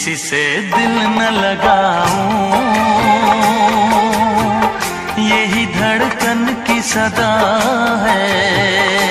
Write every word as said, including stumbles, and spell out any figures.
किसी से दिल न लगाऊं, यही धड़कन की सदा है।